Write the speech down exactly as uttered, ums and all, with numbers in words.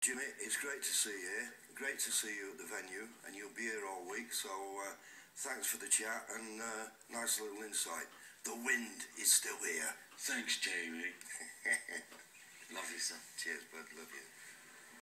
Jimmy, it's great to see you here. Great to see you at the venue, and you'll be here all week, so uh, thanks for the chat and uh, nice little insight. The wind is still here. Thanks, Jamie. Love you, son. Cheers, bud. Love you.